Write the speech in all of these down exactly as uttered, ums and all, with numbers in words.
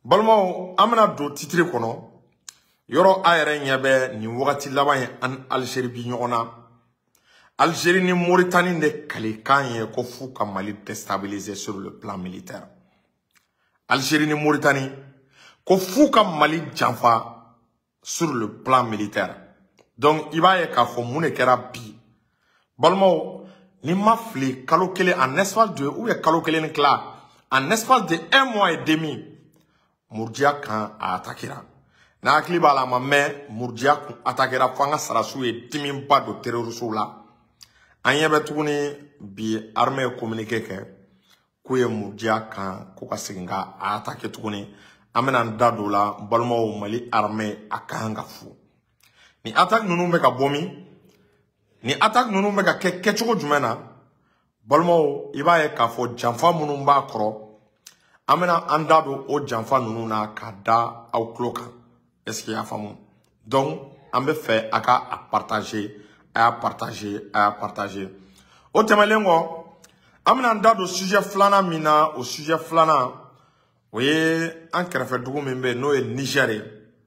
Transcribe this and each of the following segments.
Balmo amena do titre kono yoro ayere nyebe ni wakati laban an Algérie bi nyona Algérie ni Mauritanie de kalikan ko fu ka Mali déstabiliser sur le plan militaire. Algérie ni Mauritanie ko fu ka Mali janfa sur le plan militaire. Donc il va y ka fo mune kera bi balmo ni mafli kalo kele en espace de ou est kalo kele ni kla en espace de un mois et demi Mourdia kan a attaquera na akli bala ma mais Mourdia kun attaquera fanga sarasu e timimba do terrorisme la anyebe tuguni bi armée communiqué ke ku ye Mourdia kan ko ka singa a attaquer tuguni amena ndado la balmo Mali armée akanga fu ni attaque nunu be ka bomi ni attaque nunu be ka ke kechogo jumena balmo iba ye ka fo janfa munu ba kro amena andado o janfa nunu na kada au kloka est-ce qu'il y a famu donc ambe fait aka a partager a partager a partager o temelengo amena andado sujet flana mina au sujet flana oui en krefe dugu membe no e Nigeria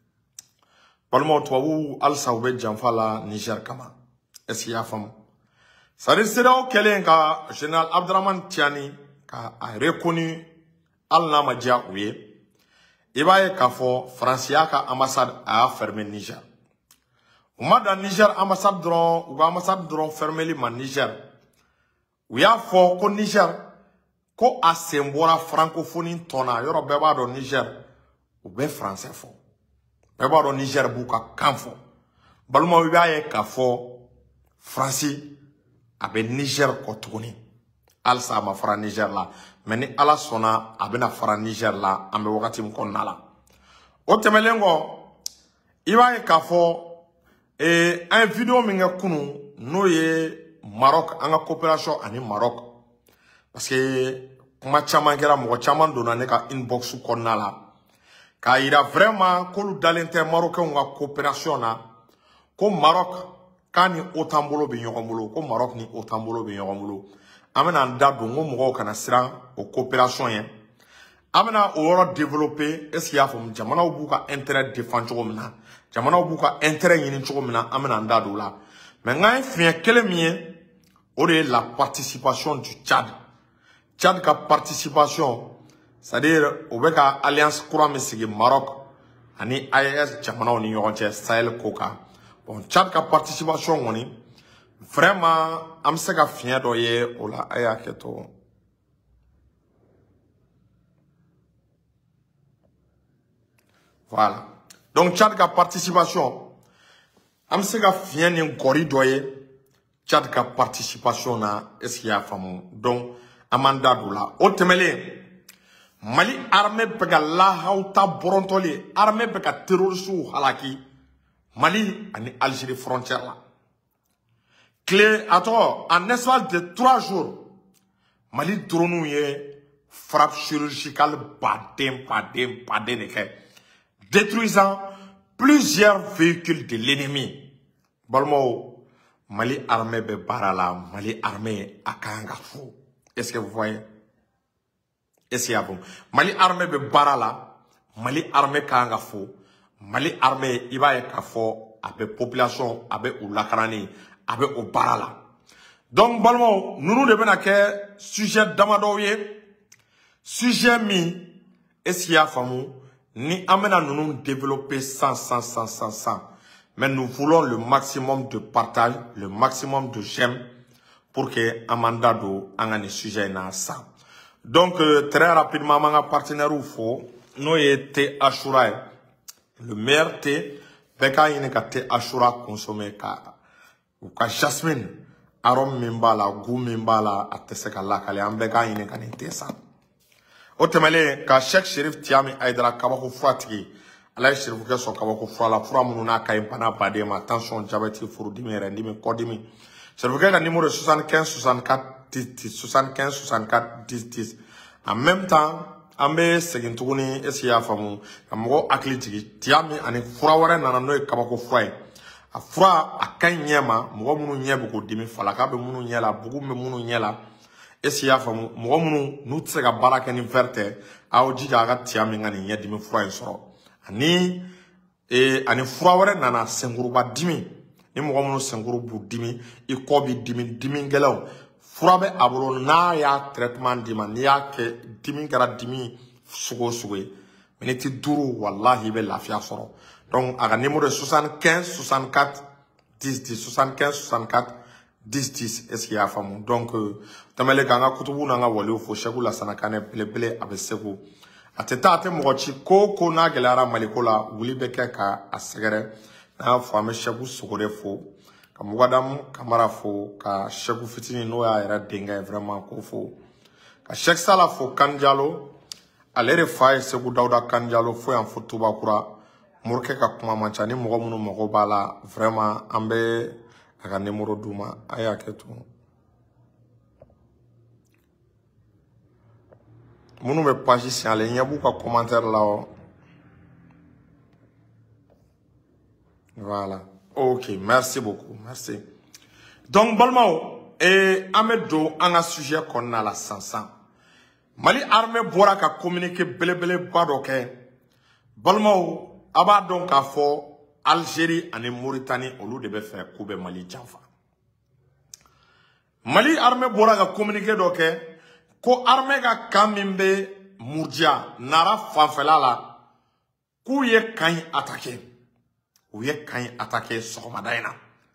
balmo to wu al saube janfa la Niger kama est-ce qu'il y a famu ça restera au kelenga général Abdraman Tiani ka a reconnu al nama dia ouye ibaye kafo Francia ka ambassade a fermé Niger uma da Niger ambassade dron ou ambassade dron fermé li ma Niger ouya fo ko Niger ko asembora francophonie tona yoro beba do Niger ou be français fo beba do Niger buka kanfo balmo ibaye kafo Franci abe Niger ko tuguni alsa ma fara Niger la mais ni ala sona abena fara Niger la ambe wakati mkonna la o temelengo iba e kafo e un vidéo minga kunu no ye Maroc anga coopération ani Maroc parce que kuma chama kera mo chama dona ne ka inbox konna la ka ira vraiment ko lu dalente marocain nga coopération na ko Maroc kani otambolo be nyogomolo ko Maroc ni otambolo be nyogomolo amena ndado ngo mo kana sira o coopération yen amena o woro développer est-ce qu'il y a fo jamana obuka intérêt défendre chogomna jamana obuka intérêt yini chogomna amena ndado la mais ngai fien kele mien o de la participation du Tchad Tchad ka participation c'est-à-dire o beka alliance courant mesigi Maroc ani A E S jamana oni yonche Sahel Koka bon Tchad ka participation ngoni vraiment am se ka fien do ye o la aya keto voilà donc Tchad ka participation am se ka fien ni gori do ye Tchad ka participation na est-ce qu'il y a famu donc amanda do la o temele Mali armée pega la hauta borontoli armée pega terroriste halaki Mali ani Algérie frontière là clé à toi en espace de trois jours Mali dronou ye frappe chirurgicale badem badem badem détruisant plusieurs véhicules de l'ennemi balmo Mali armée be barala Mali armée akanga fou est-ce que vous voyez est-ce qu'il y a bon Mali armée be barala Mali armée kanga fou Mali armée iba e kafo abe population abe ulakarani abe o barala donc balmo nous devons que sujet d'amadoye sujet mi est-ce qu'il y a famu ni amena nous développer sans sans sans sans sans mais nous voulons le maximum de partage le maximum de j'aime pour que amanda do angane sujet na ça donc euh, très rapidement manga partenaire ou faux no était Ashura le meilleur thé beka yine ka thé Ashura consommer ka ou ka jasmine arôme mimbala goût mimbala atese ka lakale ambeka yine ka nte sa o temele ka Cheikh Chérif Tiami Aidara kabako fatigi ala Chérif ke so kabako fala fura mununa ka impana badema tension diabète furudimi rendimi kodimi Chérif ke ka numéro soixante-quinze soixante-quatre dix soixante-quinze soixante-quatre dix dix en même temps ambe segin tuguni esia famu amgo akli Tiami ani fura wara nana no kabako fry a fura a kan nyema mo munu nyebu ko dimi falaka be munu nyela bugu me munu nyela est ce qu'il y a famu mɔgɔ minnu n'u tɛ se ka baara kɛ ni verre tɛ a y'o jija a ka tiya min ka nin ɲɛdimi fura in sɔrɔ ani eh, ani fura wɛrɛ nana senkuruba dimi ni mɔgɔ minnu senkuru b'u dimi i kɔ bi dimi dimi gɛlɛnw fura bɛ a bolo n'a y'a traitement d'i ma n'i y'a kɛ dimi kɛra dimi sugu o sugu ye miniti duuru walahi i bɛ lafiya sɔrɔ donc a ka numéro ye soixante-quinze soixante-quatre dix dix soixante-quinze soixante-quatre dix dix est ce qu'il y a faamu donc tɛmɛlen k'an ka kutubu n'an ka waliw fo Seku Lasana Kanɛ belebele a bɛ Segu a tɛ taa a tɛ mɔgɔ ci ko ko n'a gɛlɛyara Maliko la wuli bɛ kɛ ka a sɛgɛrɛ n'a y'a fɔ an bɛ Seku Sogore fo ka Mugadamu Kamara fo ka Seku fitinin n'o y'a yɛrɛ denkɛ ye vraiment ko fo ka Sek Sala fo Kani Jalo ale de fa ye Segu Dawuda Kani Jalo fo yan fo Tubakura Morikɛ ka kuma man ca ni mɔgɔ minnu mago b'a la vraiment an bɛ a ka numéro d'u ma a y'a kɛ tun minnu bɛ page signalé ɲɛ b'u ka commentaire la o voilà ok merci beaucoup merci donc balimaw eh, an bɛ don an ka sujet kɔnɔna la sisan Mali armée bɔra ka communiqué belebeleba dɔ kɛ balimaw a b'a dɔn k'a fɔ Algérie ani Mauritanie olu de bɛ fɛ k'u bɛ Mali janfa Mali armée bɔra ka communiqué dɔ kɛ ko armée ka camp min bɛ Murdia Nara fanfɛla la k'u ye camp in attaqué u ye camp in attaqué sɔgɔmada in na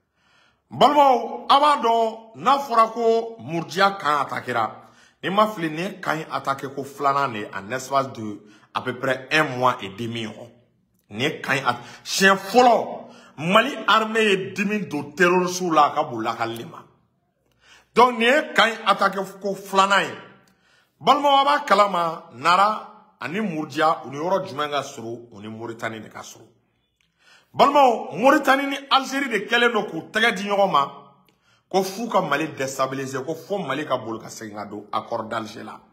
balimaw a b'a dɔn n'a fɔra ko Murdia camp attaquera ni ma fili ni ye camp in attaqué ko filanan de en espace de à peu près un mois et demi ni ye camp in attaqué siɲɛ fɔlɔ Mali armée ye dimi don terroriste la ka b'u lakali ma donc ni ye camp in attaqué ko filanan ye balimaw a b'a kalama Nara ani Murdia u ni yɔrɔ jumɛn ka surun u ni Mauritanie de ka surun balimaw Mauritanie ni Algérie de kɛlen don k'u tɛgɛ di ɲɔgɔn ma ko f'u ka Mali déstabiliser ko fo Mali ka boli ka segin ka don accord d'Alger la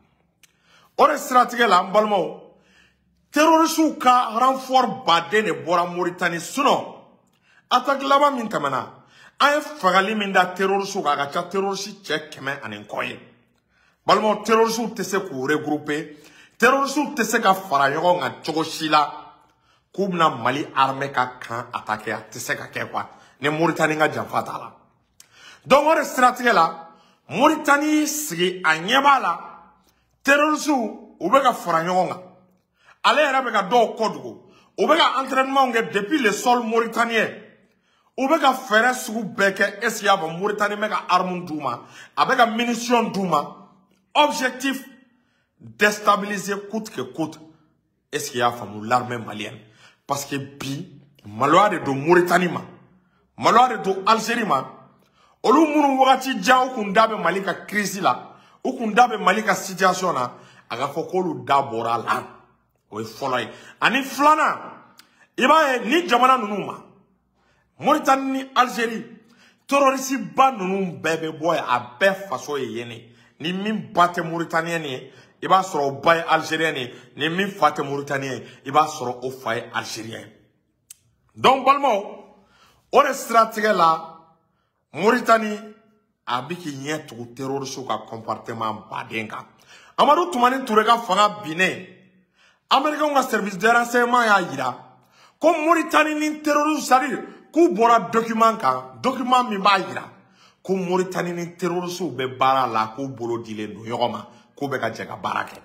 o de siratigɛ la an balimaw terroristes ka renfort baden de bɔra Mauritanie sinon attaque laban min tɛmɛna an ye fagali min da terroristes kan a ka ca terroristes cɛ kɛmɛ ani kɔ ye balimaw terroristes tɛ se k'u regrouper terroristes tɛ se ka fara ɲɔgɔn kan cogo si la k'u bɛna Mali armée ka camp attaquer a tɛ se ka kɛ quoi ni Mauritanie ka janfa t'a la donc o de siratigɛ la Mauritanie sigi a ɲɛ b'a la terroristes u bɛ ka fara ɲɔgɔn kan ale yɛrɛ bɛ ka dɔw kɔdugu u bɛ ka entraînement kɛ depuis le sol mauritanien u bɛ ka fɛɛrɛ sugu bɛɛ kɛ est ce que y'a fɔ Mauritanie bɛ ka arme d'u ma a bɛ ka munition d'u ma objectif déstabiliser coûte que coûte est ce que y'a faamu l'armée malienne parce que bi maloya de don Mauritanie ma maloya de don Algérie ma olu minnu wagati jan u kun da bɛ Mali ka crise la u kun da bɛ Mali ka situation na a ka fɔ k'olu da bɔra a la o ye fɔlɔ ye ani filanan i b'a ye ni jamana ninnu ma Mauritanie ni Algérie terroriste ba ninnu bɛɛ bɛ bɔ yen a bɛɛ faso ye yen ne ni min ba tɛ Mauritanienne ye i b'a sɔrɔ o ba ye Algérien ye ni min fa tɛ Mauritanienne ye i b'a sɔrɔ o fa ye Algérien ye donc balimaw o de siratigɛ la Mauritanie a bɛ k'i ɲɛ tugu terroriste ka comportement baden kan Amadou Toumani Touré ka fanga binnen Américains ka service de renseignement y'a yira ko Mauritanie ni terroriste c'est-à-dire k'u bɔra document kan document min b'a yira ko Mauritanie ni terroriste bɛ baara la k'u bolo dilen don ɲɔgɔn ma k'u bɛ ka jɛ ka baara kɛ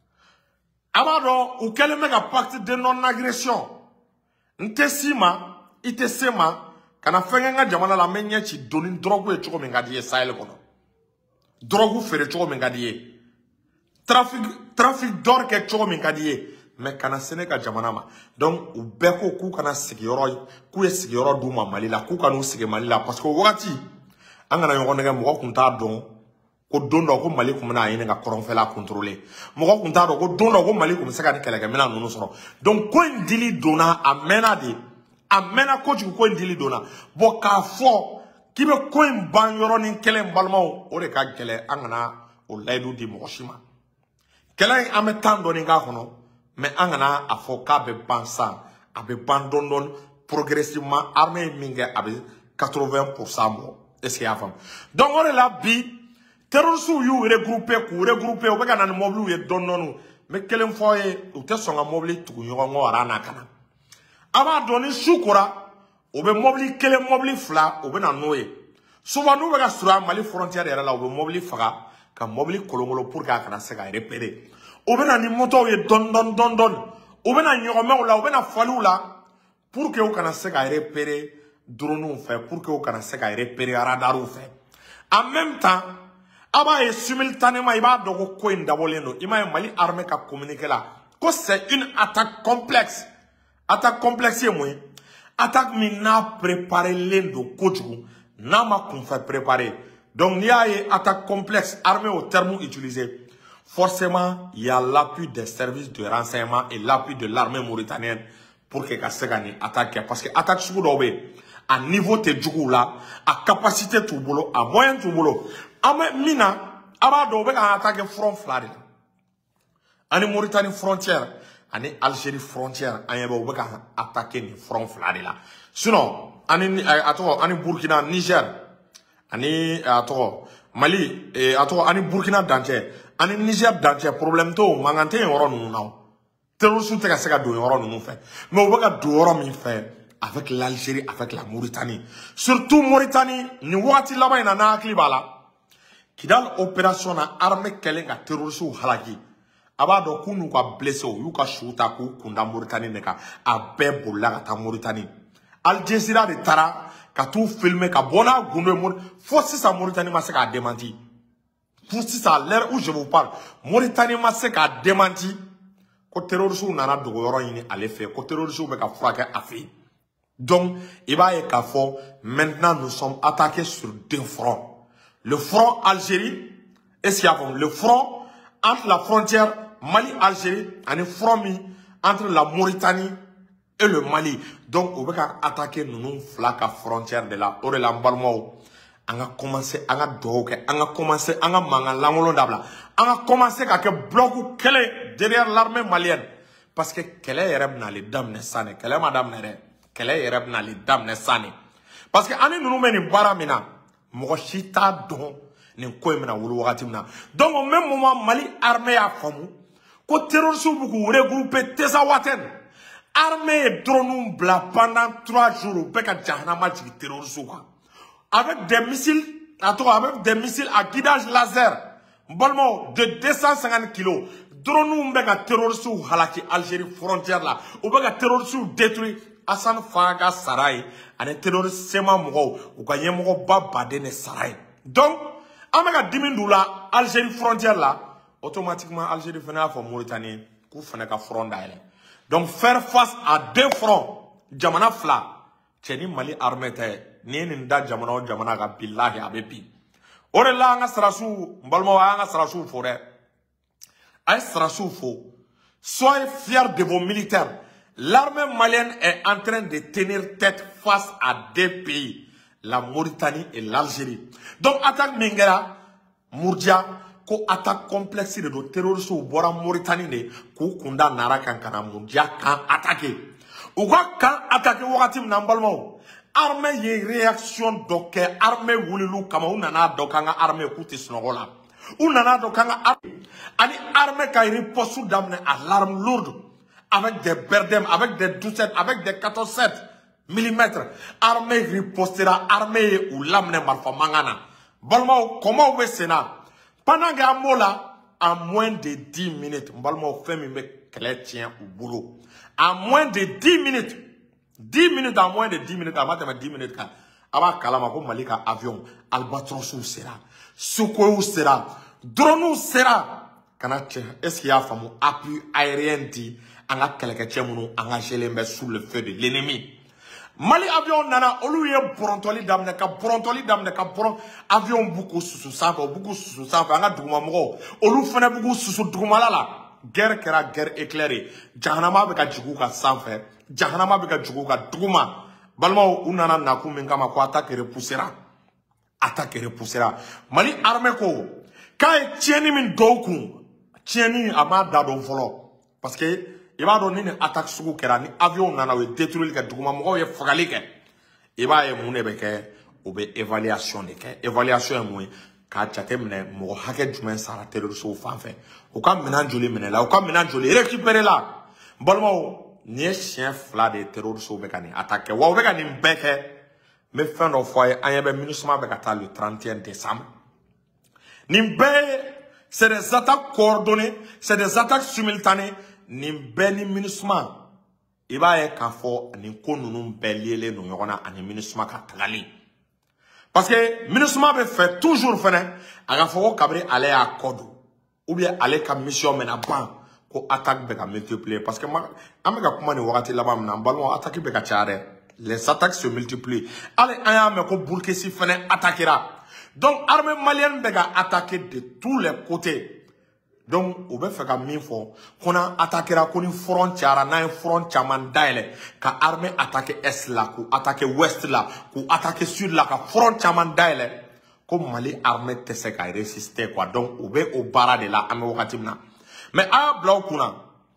a b'a dɔn u kɛlen bɛ ka pacte de non agression n tɛ s'i ma i tɛ se ma kana fɛn kɛ n ka jamana la n bɛ ɲɛ ci donni drogue ye cogo min ka di ye Sahel kɔnɔ drogue feere cogo min ka di ye trafic trafic d'or kɛ cogo min ka di ye mais kana se ne ka jamana ma donc u bɛɛ ko k'u kana sigiyɔrɔ k'u ye sigiyɔrɔ d'u ma Mali la k'u kan'u sigi Mali la parce que o wagati an kana ɲɔgɔn nɛgɛ mɔgɔ kun t'a dɔn ko don dɔ ko Mali kun bɛna a ɲini ka kɔrɔnfɛla contrôler mɔgɔ kun t'a dɔn ko don dɔ ko Mali kun bɛ se ka ni kɛlɛkɛminɛn ninnu sɔrɔ donc ko in dili donna a mɛnna de a mɛnna kojugu ko in dili donna bon k'a fɔ k'i bɛ ko in ban yɔrɔnin kelen balimaw o de ka gɛlɛn an kana o layidu di mɔgɔ si ma kɛlɛ in an bɛ temps dɔɔni k'a kɔnɔ mais an kana a fɔ k'a bɛ ban san a bɛ ban dɔɔni dɔɔni progressivement armée min kɛ a bɛ quatre-vingts pour cent bɔ est ce que y'a faamu donc o de la bi terroristes y'u regroupé k'u regroupé u bɛ ka na ni mobile ye dɔɔni dɔɔni mais kelen fɔ ye u tɛ sɔn ka mobile tugu ɲɔgɔn kɔ ara n'a kana a b'a dɔn ni su kora u bɛ mobile kelen mobile fila u bɛ na n'o ye souvent n'u bɛ ka surun Mali frontière yɛrɛ la u bɛ mobile faga ka mobile kolonkolon pour que a kana se ka repérer u bɛ na ni moto ye dɔɔni dɔɔni dɔɔni dɔɔni u bɛ na ɲɔgɔnmɛw la u bɛ na faliw la pour que u kana se ka repérer drone fɛ pour que u kana se ka repérer radar fɛ en même temps a b'a ye simultanément i b'a dɔn ko ko in dabɔlen don i m'a ye Mali armée ka communiqué la ko c'est une attaque complexe attaque complexe ye mun ye attaque min n'a préparé len don kojugu n'a ma kunfɛ préparé donc n'i y'a ye attaque complexe armée au terme utilisé forcément il y a l'appui des services de renseignement et l'appui de l'armée mauritanienne pour que ka se ka ni attaque parce que attaque sugu dɔw bɛ à niveau te jugu la à capacité t'u bolo à moyen t'u bolo ama mina aba do be ka attaquer front fila de la ani Mauritanie frontière ani Algérie frontière an yeba be ka attaquer ni front fila de la sinon ani ato ani Burkina Niger ani ato Mali et ato ani Burkina dancé ani Niger dancé problème to mangante yoro nu na terroristes te ka se ka do yoro nu fait mais o be ka do yoro min fait avec l'Algérie avec la Mauritanie surtout Mauritanie ni wati laba ina na akli bala Kidal opération na armée kelen ka terroristes halaki aba do kunu ka blessé yu ka shuta ku kunda Mauritanie ne ka a bɛɛ bolila ka taa Mauritanie Al Jazeera de tara ka t'u filmer ka bona gundo mo fo sisan Mauritanie ma se ka démenti fo sisan l'heure où je vous parle Mauritanie ma se ka démenti ko terroristes nana dogo yɔrɔ ɲini ale fɛ ko terroristes bɛ ka furakɛ a fɛ donc il va y k'a fɔ maintenant nous sommes attaqués sur deux fronts. Le front Algérie, est-ce qu'il y a le front entre la frontière Mali-Algérie et le front entre la Mauritanie et le Mali. Donc, on va attaquer nous la frontière de la de l'emballement. On a commencé à doger, on a commencé à mangan l'angolo d'abla. On a commencé à que bloc quelle derrière l'armée malienne. Parce que quelle est rebna les dames ne sane, quelle est madame nere, quelle est rebna les dames ne sane. Parce que année nous mène baramina. Moshita don ni koimena wulu wakati mna donc au même moment Mali armée a famu ko terroristes beaucoup regroupé tesawaten armée drone bla pendant trois jours beka jahanama jigi terroristes avec des missiles avec des missiles à guidage laser bolmo de deux cent cinquante kilos drone beka terroristes halaki Algérie frontière là ou beka terroristes détruit Hassan Faga Saray, un terroriste sema mougo, ou gagné mougo babade ne Saray. Donc, amega dimindula Algérie frontière là, automatiquement Algérie venait à Mauritanie, kou fene ka front d'aile. Donc faire face à deux fronts, jamana fla, tcheni Mali armée te, ni ninda jamana o jamana ga billahi abepi. Ore la anga srasu, mbalmo anga srasu forêt. Ay srasu fo. Soyez fiers de vos militaires. L'armée malienne est en train de tenir tête face à deux pays, la Mauritanie et l'Algérie. Donc, attaque Mingera, Mourdia, ko attaque complexe de terroristes ou bora Mauritanie ne, ko kunda nara kankana Mourdia kan attaqué. Ou kan attaqué wakati mnambalmo. Armée ye réaction doke, armée wulilu kama ou nana dokanga armée kouti snogola. Ou nana dokanga armée. Ani armée ka riposte d'amener à l'arme lourde. Avec des berdem, avec des douze, avec des quatorze sept millimètres. Armée ripostera, armée ou l'amne marfa mangana. Balmo, comment vous sénat? Pendant que Amola, à moins de dix minutes, Balmo fait me chrétien au boulot. À moins de dix minutes. dix minutes, à moins de dix minutes, avant de dix minutes, avant Kalamako Malika avion, Albatros sera, Suko sera, Drone sera. Est-ce qu'il y a un appui aérien dit? On a quelqu'un qui a engagé sous le feu de l'ennemi. Mali avion nana olu ye brontoli damne ka brontoli damne ka bron avion beaucoup sous ça beaucoup sous ça anga duguma mo olu fene beaucoup sous duguma la la guerre kera guerre éclairée jahanama be ka jigu ka sanfɛ jahanama be ka jigu ka duguma balma unana na ku min kama ko attaque repoussera attaque repoussera Mali armée ko kay tieni min doku tieni ama dado folo parce que il va donner une attaque sur le ni avion nana we détruire le document mo ye fagali ke il va e mune be ke ou be évaluation de ke évaluation mo k'a jate minɛ mɔgɔ hakɛ jumɛn sara terroriste fan fɛ u ka minɛn joli minɛ la u ka minɛn joli récupérer la n balimaw nin ye siɲɛ fila de terroriste bɛ ka nin attaquer wa u bɛ ka nin bɛɛ kɛ n bɛ fɛn dɔ fɔ a ye an ɲɛ bɛ MINUSMA bɛ ka taa le trente et un décembre nin bɛɛ c'est des attaques coordonnées c'est des attaques simultanées nin bɛɛ ni MINUSMA i b'a ye k'a fɔ nin ko ninnu bɛɛ lielen don ɲɔgɔn na ani MINUSMA ka tagali parce que MINUSMA bɛ fɛ toujours fɛnɛ a ka fɔ ko kabiri ale y'a kɔ don ou bien ale ka mission mɛna ban ko attaque bɛ ka multiplier parce que an bɛ ka kuma nin wagati laban min na n balimaw attaque bɛ ka caya dɛ les attaques se multiplient hali an y'a mɛn ko Burkina fɛnɛ attaquera donc armée malienne bɛ ka attaquer de tous les côtés donc u bɛ fɛ ka min fɔ ko n'an attaquera ko ni front cayara n'an ye front caman dayɛlɛ ka armée attaquer est la k'u attaquer ouest la k'u attaquer sud la ka front caman dayɛlɛ ko Mali armée tɛ se ka résister quoi donc u bɛ o baara de la an bɛ wagati min na mais a y'a bila u kunna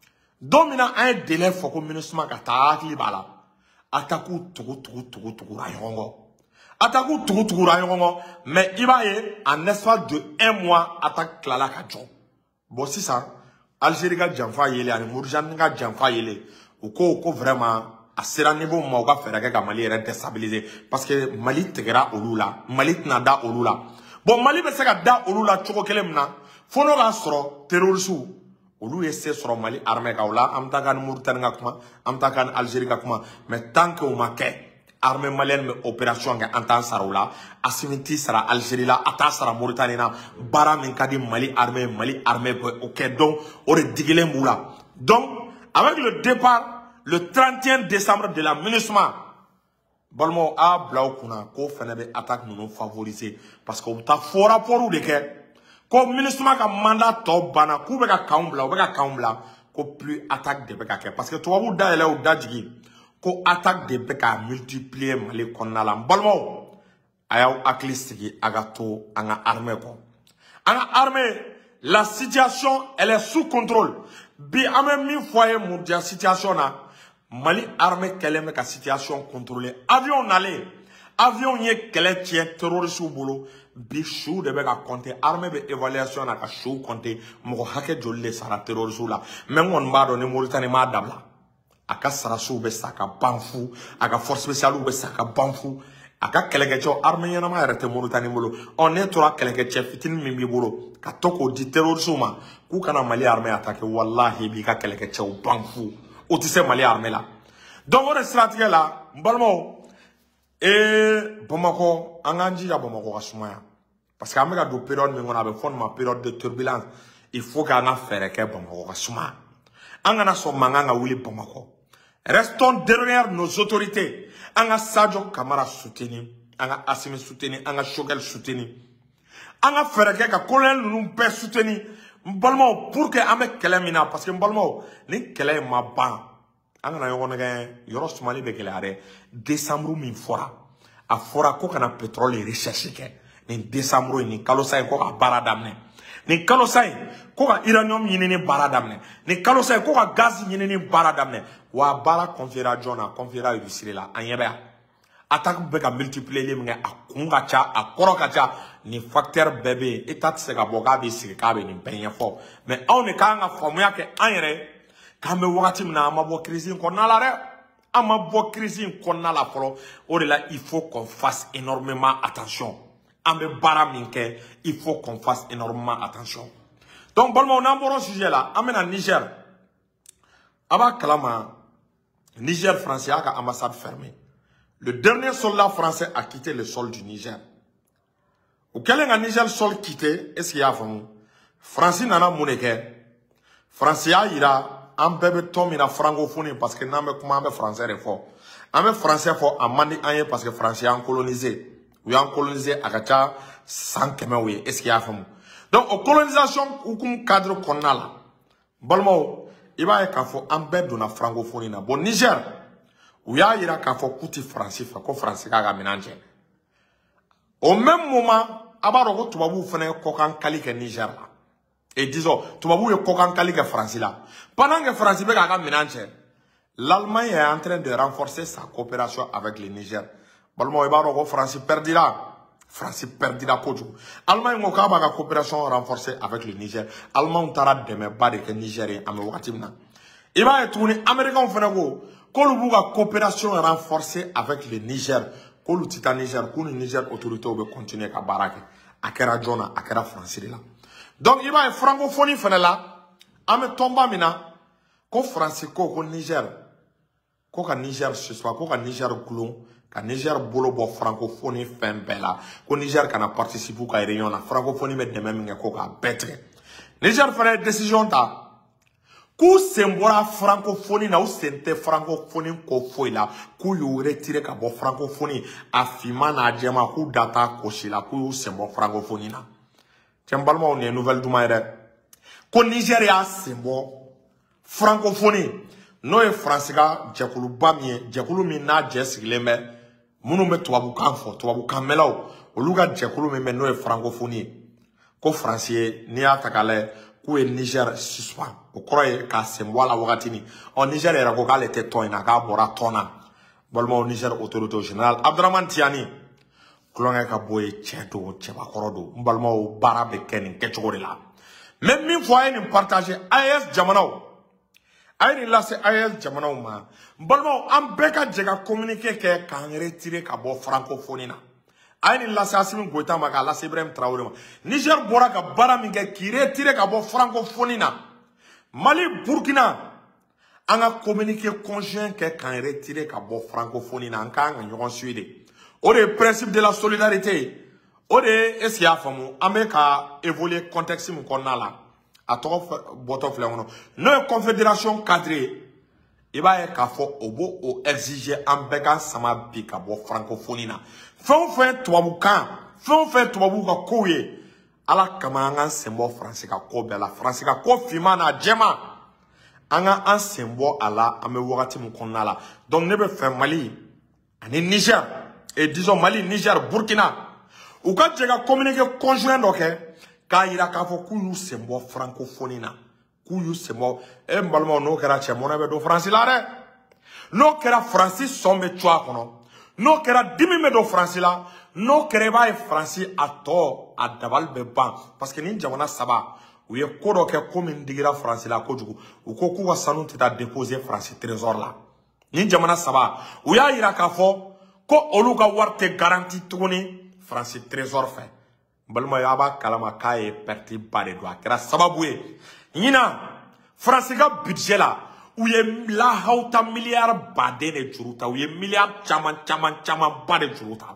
don min na an ye délai fɔ ko MINUSMA ka taa hakili b'a la attaque tugu tugu tugu tugura ɲɔgɔn kɔ attaque tugu tugura ɲɔgɔn kɔ mais i b'a ye en espace de un mois attaque tilala ka jɔ bon sisan Algérie ka janfa yele ani Mauritanie ka janfa yele u ko ko vraiment a sera niveau ma u ka fɛɛrɛ kɛ ka Mali yɛrɛ déstabiliser parce que Mali tigɛra olu la Mali tɛna da olu la bon Mali bɛ se ka da olu la cogo kelen min na fo n'o k'a sɔrɔ terroristes olu ye se sɔrɔ Mali armée ka o la an bɛ taa ka ni Mauritanie ka kuma an bɛ taa ka ni Algérie ka kuma mais tant que o ma kɛ armée malienne bɛ opération kɛ an t'an sara o la Assimi t'i sara Algérie la a t'a sara Mauritanie na baara min ka di Mali armée Mali armée bɛ o kɛ donc o de digilen b'u la donc avec le départ le trente et un décembre de la MINUSMA balimaw a bila u kunna k'o fɛnɛ bɛ attaque ninnu favoriser parce que u bɛ taa faux rapport de kɛ ko MINUSMA ka mandat tɔ banna k'u bɛ ka kanw bila u bɛ ka kanw bila ko plus attaque de bɛ ka kɛ parce que tubabuw dayɛlɛ u da jigin ko attaque de bɛ ka multiplier Mali kɔnɔna la n balimaw a y'aw hakili sigi a ka to an ka armée kɔ an ka armée la situation elle est sous contrôle bi an bɛ min fɔ a ye mondial situation na Mali armée kɛlen bɛ ka situation contrôler avion nalen avion ye kɛlɛ tiɲɛ terroristes bolo bi su de bɛ ka compter armée bɛ évaluation na ka su compter mɔgɔ hakɛ joli de sara terroristes la mais n kɔni b'a dɔn ni Mauritanie m'a dabila a ka sarasiw bɛ sa ka ban fu a ka force spéciale bɛ sa ka ban fu a ka kɛlɛkɛcɛw armée ɲɛnama yɛrɛ tɛ Mauritanie bolo ɔ ne tora kɛlɛkɛcɛ fitinin min b'i bolo ka to k'o di terroristes ma k'u kana Mali armée attaquer wallahi b'i ka kɛlɛkɛcɛw ban fu o tɛ se Mali armée la donc o de siratigɛ la n balimaw ee Bamakɔ an k'an jija Bamakɔ ka sumaya parce que an bɛ ka don période min kɔnɔ a bɛ fɔ nin ma période de turbulence il faut que an ka fɛɛrɛ kɛ Bamakɔ ka sumaya an kana sɔn mankan ka wuli Bamakɔ restons derrière nos autorités an ka Sadio Camara soutenir an ka Assimi soutenir an ka Choguel soutenir an ka fɛɛrɛ kɛ ka colonel ninnu bɛɛ soutenir n balimaw pour que an bɛ kɛlɛ min na parce que n balimaw ni kɛlɛ in ma ban an kana ɲɔgɔn nɛgɛn yɔrɔ sumali bɛ gɛlɛya dɛ décembre min fɔra a fɔra ko kana pétrole recherche kɛ nin décembre nin kalo sa in ko ka baara daminɛ nin kalo sa in ko ka uranium ɲinini baara daminɛ nin kalo sa in ko ka gaz ɲinini baara daminɛ wa baara confiera joona confiera réussir la an ɲɛ bɛ yan attaque bɛ ka multiplier min kɛ a kun ka ca a kɔrɔ ka ca nin facteur bɛɛ bɛ yen état tɛ se ka bɔ k'a bɛ sigi k'a bɛ nin bɛɛ ɲɛfɔ mais anw de k'an ka faamuya kɛ an yɛrɛ k'an bɛ wagati min na an ma bɔ crise in kɔnɔna la dɛ an ma bɔ crise in kɔnɔna la fɔlɔ o de la il faut qu'on fasse énormément attention an bɛ baara min kɛ il faut qu'on fasse énormément attention donc balimaw n'an bɔra sujet la an bɛna Niger a b'a kalama Niger français y'a ka ambassade fermée le dernier soldat français a quitté le sol du Niger o kɛlen ka Niger sol quitter est-ce qu'il y'a faamu France nana mun de kɛ France y'a yira an bɛɛ bɛ tɔn min na francophonie parce que n'an bɛ kuma an bɛ français de fɔ an bɛ français fɔ a man di an ye parce que français y'an colonisé u y'an colonisé a ka ca san kɛmɛw ye est-ce qu'il y'a faamu donc o colonisation hukumu cadre kɔnɔna la balimaw i b'a ye k'a fɔ an bɛɛ donna francophonie na bon Niger u y'a yira k'a fɔ k'u ti France fɛ ko France k'a ka minɛn cɛ au même moment a b'a dɔn ko tubabuw fana ye kɔkankali kɛ Niger la et disons tubabuw ye kɔkankali kɛ France la pendant que France bɛ k'a ka minɛn cɛ l'Allemagne est en train de renforcer sa coopération avec le Niger balimaw i b'a dɔn ko France perdira France perdira kojugu. Allemagne ko ka coopération renforcée avec le Niger. Allemagne tara deme ba de ke Nigerien ame wakati mina. Iba etuni Américain fana ko ko lu buga coopération renforcée avec le Niger. Ko lu tita Niger, ko le Niger autorité obe continuer ka barake. Akera jona, akera France la. Donc iba e francophonie fana la ame tomba mina ko France ko ko Niger. Ko ka Niger ce soir, ko ka Niger kulon. Ka Niger bolo bo francophonie fin bella ko Niger kana participer ka réunion la francophonie met de même ko ka betre Niger fera décision ta ku sembora francophonie na ou sente francophonie ko foi la ku yo retirer ka bo francophonie afima na jema ku data ko shila ku sembo francophonie na tembalma on est nouvelle duma ere ko Niger ya sembo francophonie no e France ga jekulu bamie jekulu mi na jesiglembe munu me tubabu kan fo tubabu kan melaw oluga jekulu me no e francophonie ko français ni atakale ku e Niger suspend o croye ka sembola wakati ni o Niger era ko kale te toina ka bora tona bolmo o Niger autorité générale Abdraman Tiani klonga ka boye cheto cheba korodo mbalmo barabe kenin kechorila même mi fois ni partager A E S jamanaw ayi la se A E S jamanaw ma balmo am beka jega communiquer ke kan retirer ka bo francophonie na ayi la se Assimi Goïta ma ka la se Ibrahim Traoré ma Niger bora ka bara mi ke ki retirer ka bo francophonie na Mali Burkina anga communiquer conjoint ke kan retirer ka bo francophonie na kan nga nyon suide o de principe de la solidarité o de esia famu ameka évoluer contexte mu konna la a tɔgɔ bɔtɔ filɛ kɔnɔ n'o ye confédération cadrée i b'a ye k'a fɔ o b'o o exiger an bɛɛ ka sama bi ka bɔ francophonie na fɛn o fɛn tubabukan fɛn o fɛn tubabuw ka kow ye ala kama an k'an sen bɔ faransi ka ko bɛɛ la faransi ka ko finman n'a jɛman an ka an sen bɔ a la an bɛ wagati min kɔnɔna la donc ne bɛ fɛ Mali ani Niger et disons Mali Niger Burkina u ka jɛ ka communiqué conjoint dɔ kɛ k'a yira k'a fɔ k'u y'u sen bɔ francophonie na k'u y'u sen bɔ e n balimaw n'o kɛra cɛ mɔnɛ bɛ don faransi la dɛ n'o kɛra faransi sɔn bɛ co a kɔnɔ n'o kɛra dimi bɛ don faransi la n'o kɛra i b'a ye faransi a tɔ a dabali bɛ ban parce que nin jamana saba u ye ko dɔ kɛ ko min digira faransi la kojugu u ko k'u ka sanu tɛ taa déposer faransi trésor la nin jamana saba u y'a yira k'a fɔ ko olu ka wari tɛ garanti tuguni faransi trésor fɛ balma yaba kalama kaye perti bare do akira sababu ye nyina France ka budget la u ye la hauta milliard bade ne juruta u ye milliard chaman chaman chaman bade juruta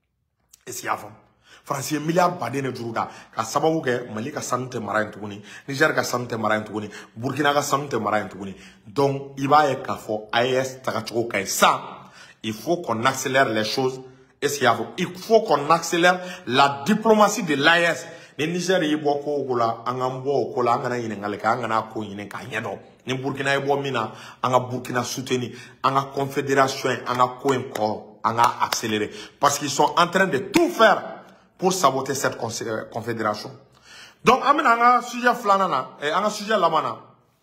esi afam France ye milliard bade ne juruta ka sababu ke Mali ka sanute mara ntuguni Niger ka sanute mara ntuguni Burkina ka sanute mara ntuguni donc il va y ka fo A E S tagachoko kay ça il faut qu'on accélère les choses. Il faut qu'on accélère la diplomatie de l'A E S. Les Niger yi bo ko gola angambo ko la ngana yine ngale ka ngana ko yine ka nyedo. Ni Burkina yi bo mina anga Burkina soutenir, anga confédération, anga ko encore, anga accélérer parce qu'ils sont en train de tout faire pour saboter cette confédération. Donc amena anga sujet flanana et anga sujet lamana.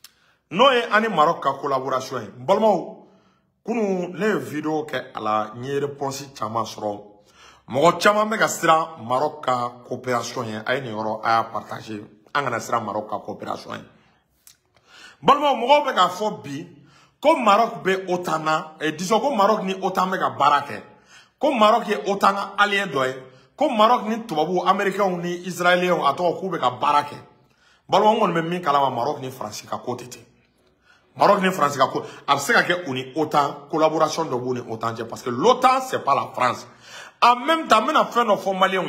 No e ani Maroc ka collaboration. Bolmo kunu le vidéo ke ala nye réponse chama soro mo chama me ka sira Maroc ka coopération yen ay ni yoro a partager angana sira Maroc ka coopération yen balmo mo be ka fo bi ko Maroc be otana et disons ko Maroc ni otan me ka barake ko Maroc ye otan allié doy ko Maroc ni tubabu américain ni israélien ato ko be ka barake balmo ngon me min kala Maroc ni France ka côté Maroc ni France ka ko abseka ke uni OTAN collaboration de boni OTAN parce que l'OTAN c'est pas la France en même temps mena fait no formalien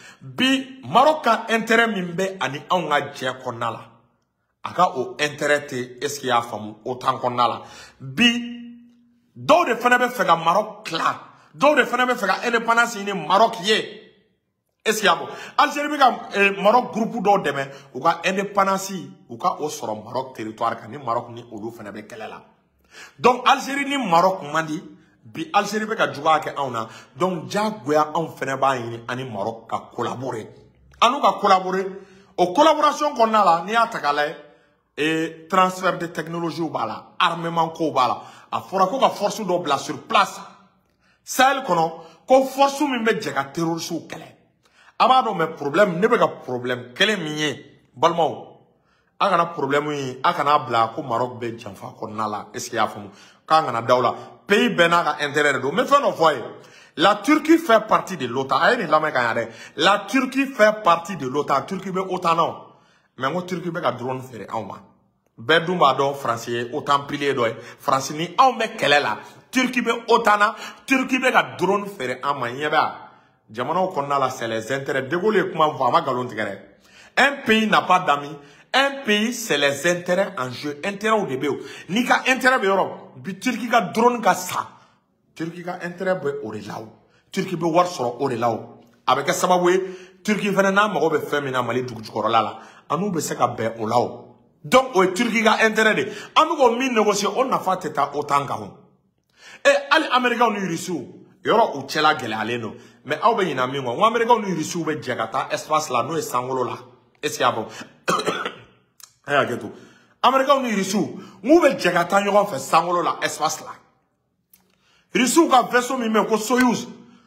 bi Maroc a intérêt mimbe ani anga je konala aka o intérêt te est-ce qu'il y a femme OTAN konala bi do de fena be fega Maroc cla do de fena be fega indépendance ni Maroc ye est-ce qu'il y a bon Algérie ka Maroc groupe do deme ou ka indépendance ou ka o soro Maroc territoire ka ni Maroc ni olu fena be kelela donc Algérie ni Maroc mandi bi Algérie be ka juga ke awna donc jagoya on fena ba yin ani Maroc ka collaborer anu ka collaborer o collaboration qu'on a là ni atakala et transfert de technologie ou bala armement ko bala a fora ko ka force do bla sur place celle kono ko force mi be jega terroriste ou kele Abado me problème ne be ka problème kele miye balmaw akana problème yi akana bla ko Maroc be janfa ko nala est-ce qu'il y a famu ka ngana dawla pays bena ka intérêt do me fait no foyer. La Turquie fait partie de l'OTAN. La Turquie fait partie de l'OTAN. Turquie be OTAN non. Mais moi Turquie be ka drone fere anwa. Bedumba do français OTAN pilier do français ni on me kele la. Turquie be OTAN, Turquie be ka drone fere anwa yeba. Jamano konna c'est les intérêts. De Gaulle comment va ma galon tigere. Un pays n'a pas d'amis. Un pays c'est les intérêts en jeu. Intérêt au début. Ni ka intérêt be Europe. Bi Turquie ka drone ka sa. Turquie ka intérêt be orelao. Turquie be war soro orelao. Avec sababu Turquie fana na mago be femina Mali dugujukorola la. Anu be se ka be olao. Donc o Turquie ka intérêt de. Anu go min négocier on na fa teta autant ka hon. Et ali américain ni risu. Yoro u chela gele aleno. Mais aw be yina mi ngo. Wa américain ni risu be jegata espace la no e sangolo la. Est-ce qu'il y a bon? Aya geto. Américain ni risu. Mu be jegata nyogon fe sangolo la espace la. Risu ka vaisseau mi men ko Soyuz.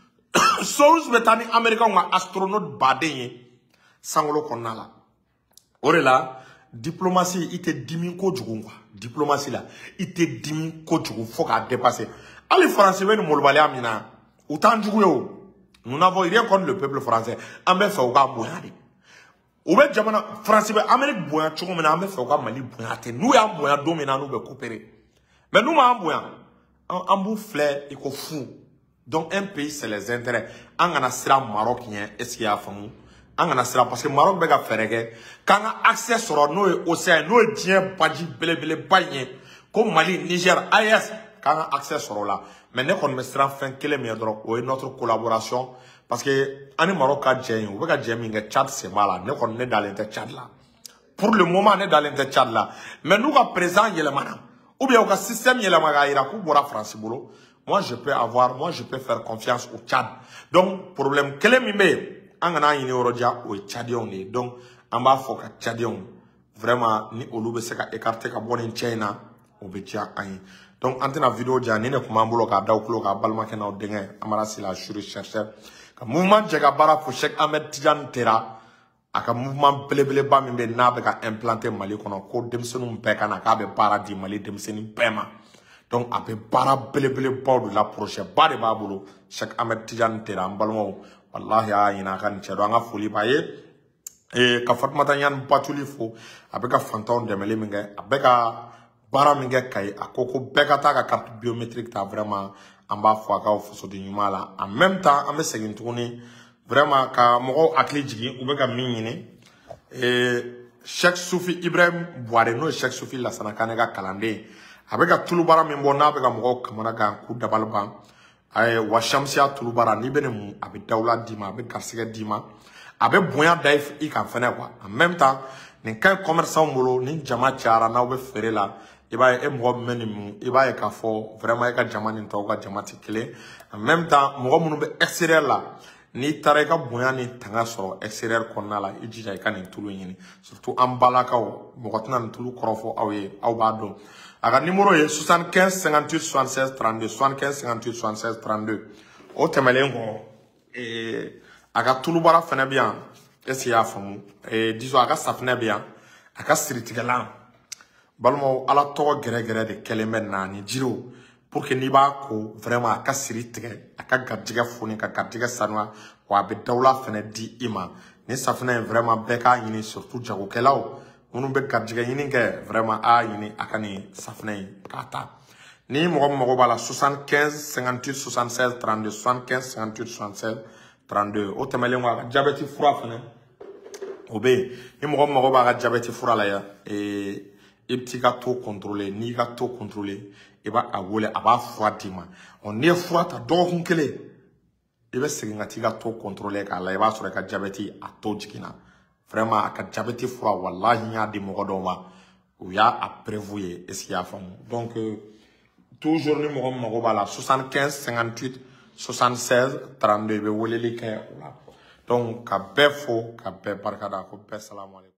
Soyuz betani Américain nga astronaute baden sangolo konna la. Orela diplomatie ite dimi ko jugu quoi. Diplomatie la ite dimi ko jugu faut ka dépasser. Ali français ben molbali amina. Autant jugu yo. Nous n'avons rien contre le peuple français. Ambe fa uga boyade. Oube jamana français be Amérique boya chugo mena ambe fa uga Mali boyate. Nous ya boya domina nous be coopérer. Mais nous ma boya en bout flair et fou. Donc un pays c'est les intérêts. Angana sera marocain est-ce qu'il y a famu? Angana sera parce que Maroc bega ferege. Quand on a accès sur nos océans, nos diens badji bele bele bayen comme Mali, Niger, A E S. Quand on a accès sur là. Mais nous on me sera fin quel est meilleur droit ou notre collaboration parce que en Maroc a djeng ou bega djeng minga Tchad c'est mal là. Nous on est dans l'inter Tchad là. Pour le moment on est dans l'inter Tchad là. Mais nous à présent il y a le mana. Ou bien au système il y a le magaïra ou bora France bolo. Moi je peux avoir, moi je peux faire confiance au Tchad. Donc problème quel est mimé? Angana yini orodia ou Tchadion ni. Donc en bas faut que Tchadion vraiment ni olu be se ka écarter ka boni China ou be tia ayi. Donc antena vidéo dia ni ne kuma mbolo ka daw klo ka balma ke na odenge amara sila shuri chercheur ka mouvement jega bara pour Cheikh Ahmed Tidiane Tera aka mouvement belebele ba mimbe na be ka implanter Mali kono ko demsenu mpeka na ka be para di Mali demseni pema. Donc après para belebele ba de la prochaine ba de babulu Cheikh Ahmed Tidiane Tera mbalmo wallahi a ina kan chedo nga foli baye e ka Fatmata Nyan Batuli fo abeka fanton demele minge abeka bara minge kay akoko beka ta ka carte biométrique ta vraiment amba fo aka fo de nyumala en même temps ambe segin tourner vraiment ka moko akli jigi ubeka minine e Cheikh Soufi Ibrahim Boare no Cheikh Soufi la sanakane ga kalande abeka tulubara mimbo na abeka moko kamana ga ku dabalban ay wa shamsia tulubara ni benemu abe dawla dima abe garsega dima abe boya daif i kan fene quoi en même temps ni kan commerçant molo ni jama tiara na obe fere la e ba e mo menimu e ba e ka fo vraiment e ka jama ni to ka jama ti kele en même temps mo munu be extérieur la ni tare ka boya ni tanga so extérieur konna la e jija e kan ni tulu yini surtout en balaka o mo gotna ni tulu korofo awye aw ba do aga numéro est soixante-quinze cinquante-huit soixante-seize trente-deux soixante-quinze cinquante-huit soixante-seize trente-deux o temelen ko e aga tulubara fana bien est-ce qu'il y a famu e disons aga safna bien aga siritigala balmo ala to gere gere de kelemen na ni jiro pour que ni ba ko vraiment aga siritige aga gadjiga foni ka gadjiga sanwa wa be dawla fana di ima ni safna vraiment beka yini surtout jago kelao munu be gadjiga yini ke vraiment a yini akani safna kata ni mo mo bala soixante-quinze cinquante-huit soixante-seize trente-deux soixante-quinze cinquante-huit soixante-seize trente-deux o temelen wa diabète fura fana obe ni mo mo ba diabète fura la ya e e petit ka to contrôler ni ka to contrôler e ba awole aba fura dima on ne fura ta do hun kele e be seginga ti ka to contrôler ka la e ba so ka diabète a to jikina vraiment aka diabète fura wallahi ya di mo do wa ou ya a prévoir est-ce qu'il y a femme donc euh, toujours ni mo mo ba la soixante-quinze cinquante-huit soixante-seize trente-deux be woleli kay donc ka be fo ka be barkada ko be salam alaikum.